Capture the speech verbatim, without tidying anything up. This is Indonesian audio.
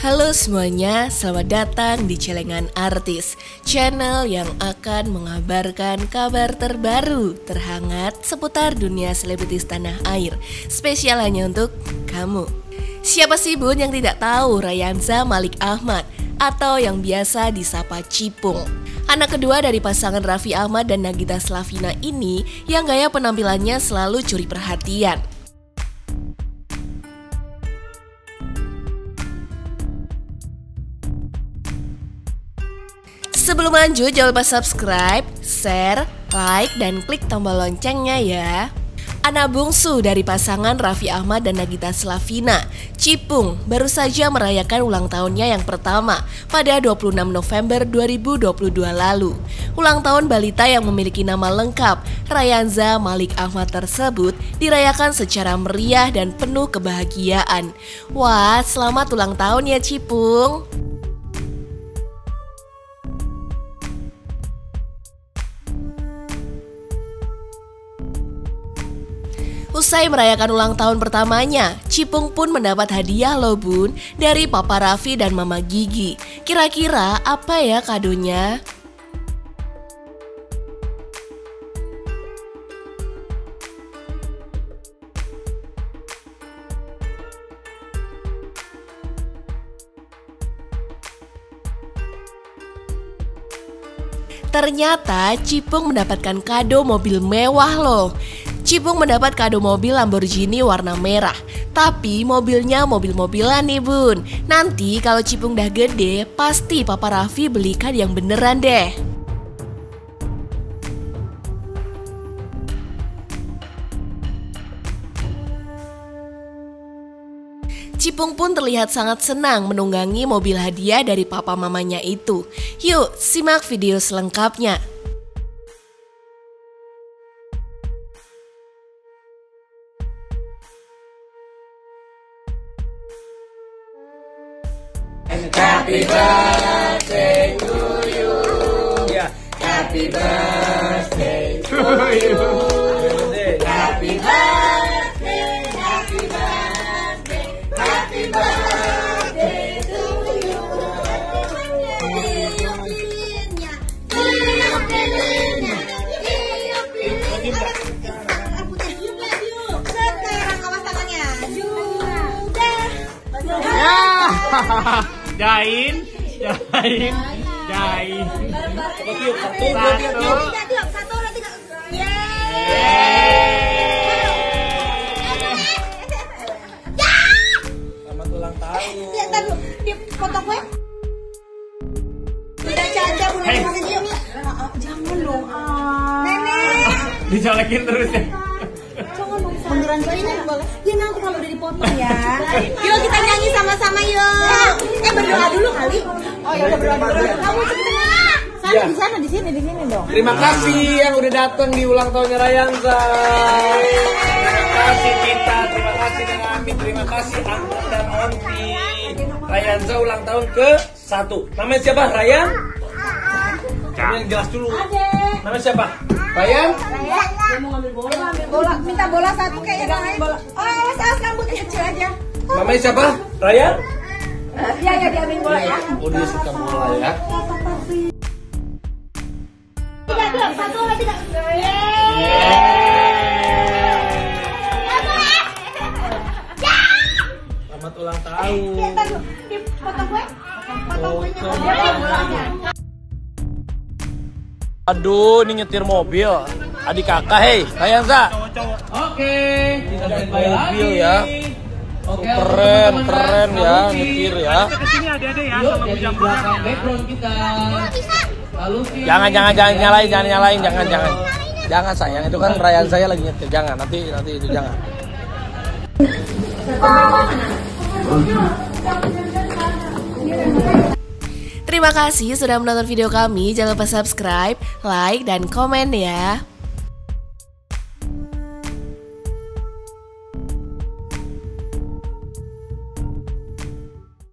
Halo semuanya, selamat datang di Celengan Artis, channel yang akan mengabarkan kabar terbaru, terhangat seputar dunia selebritis tanah air, spesial hanya untuk kamu. Siapa sih bun yang tidak tahu Rayanza Malik Ahmad atau yang biasa disapa Cipung? Anak kedua dari pasangan Raffi Ahmad dan Nagita Slavina ini yang gaya penampilannya selalu curi perhatian. Sebelum lanjut, jangan lupa subscribe, share, like, dan klik tombol loncengnya ya. Anak bungsu dari pasangan Raffi Ahmad dan Nagita Slavina, Cipung, baru saja merayakan ulang tahunnya yang pertama pada dua puluh enam November dua ribu dua puluh dua lalu. Ulang tahun balita yang memiliki nama lengkap Rayanza Malik Ahmad tersebut dirayakan secara meriah dan penuh kebahagiaan. Wah, selamat ulang tahun ya Cipung! Usai merayakan ulang tahun pertamanya, Cipung pun mendapat hadiah loh bun dari Papa Raffi dan Mama Gigi. Kira-kira apa ya kadonya? Ternyata Cipung mendapatkan kado mobil mewah loh. Cipung mendapat kado mobil Lamborghini warna merah. Tapi mobilnya mobil-mobilan nih bun. Nanti kalau Cipung udah gede, pasti Papa Raffi belikan yang beneran deh. Cipung pun terlihat sangat senang menunggangi mobil hadiah dari papa mamanya itu. Yuk, simak video selengkapnya. Happy birthday to you. Yeah. Happy birthday to you. Happy birthday, happy birthday, happy birthday to you. Jain, jain, jain. Coba tiup, satu, dua, tiga, tiup. Tiup, satu, dua, tiga. Selamat ulang tahun. Ya, ntar dulu, dia potong gue. Udah caca, belum Hey. masih diem. Jangan dong, ah. Nenek. Dicolekin terus ya. Jangan dong, beneran ini boleh. Ya nanti kalau udah dipotong ya. Yuk kita nyanyi sama-sama yuk. Eh berdoa dulu kali. Oh ya udah berdoa dulu. Kamu cepetan. Sana Ya. di sana di sini di sini dong. Terima kasih yang udah datang di ulang tahunnya Rayanza. Terima kasih kita, terima kasih Kang Amin, terima kasih Anton dan Onti. Rayanza ulang tahun ke satu. Namanya siapa? Rayan? Ini yang jelas dulu. Namanya siapa? Rayan? Dia mau ngambil bola. Ngambil bola. Minta bola satu kayaknya yang lain. Oh, awas awas rambutnya kecil aja. Namanya siapa? Rayan? Iya ya diambil bola ya. Oh dia suka bola ya. Tiga dua satu dua tiga. Selamat ulang tahun. Ntar dulu, dipotong gue. Potong kuenya. Dia bolanya. Aduh, ini nyetir mobil. Adik kakak, hei, Rayanza. Oke. Mobil ya. Keren, keren ya, nyetir ya. Kesini ada-ada ya sama bujang belakang background kita. Jangan, jangan, jangan nyalain, jangan nyalain, jangan, jangan. Jangan sayang, itu kan Rayan saya lagi nyetir. Jangan, nanti, nanti itu jangan. Terima kasih sudah menonton video kami. Jangan lupa subscribe, like, dan komen ya.